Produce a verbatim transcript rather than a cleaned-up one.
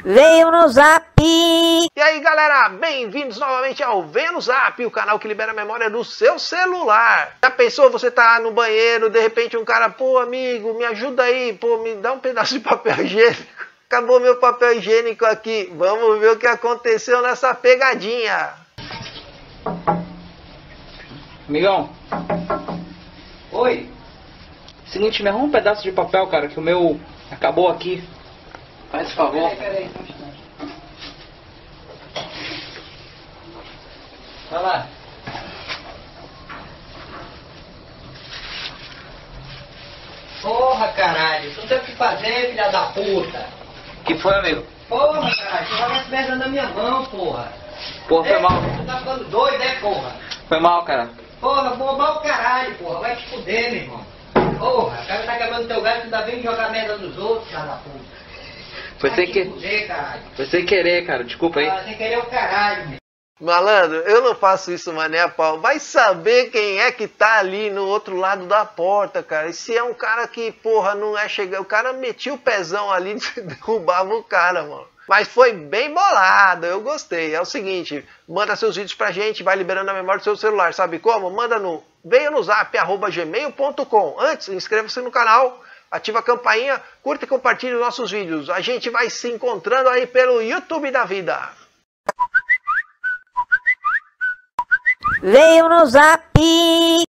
Veio no Zap! E aí galera, bem-vindos novamente ao Veio no Zap, o canal que libera a memória do seu celular. Já pensou, você tá no banheiro, de repente um cara, pô amigo, me ajuda aí, pô, me dá um pedaço de papel higiênico. Acabou meu papel higiênico aqui, vamos ver o que aconteceu nessa pegadinha. Amigão. Oi. Seguinte, me arruma um pedaço de papel, cara, que o meu acabou aqui. Faz esse favor. Peraí, peraí, um instante. Vai lá. Porra, caralho. Tu tem o que fazer, filha da puta. Que foi, amigo? Porra, caralho. Tu joga essa merda na minha mão, porra. Porra, foi Ei, mal. Tu tá ficando doido, é, porra? Foi mal, cara. Porra, vou mal o caralho, porra. Vai te fuder, meu irmão. Porra, o cara tá quebrando teu galho, tu ainda vem jogar merda nos outros, filha da puta. Foi Vai sem te que... fuder, caralho. Foi sem querer, cara. Desculpa aí. Ah, sem querer o caralho, meu. Malandro, eu não faço isso, mané a pau. Vai saber quem é que tá ali no outro lado da porta, cara. E se é um cara que, porra, não é chegar... O cara metia o pezão ali e derrubava o cara, mano. Mas foi bem bolado, eu gostei. É o seguinte, manda seus vídeos pra gente, vai liberando a memória do seu celular. Sabe como? Manda no veio no zap arroba gmail ponto com. Antes, inscreva-se no canal, ativa a campainha, curta e compartilhe os nossos vídeos. A gente vai se encontrando aí pelo YouTube da vida. Veio no Zap!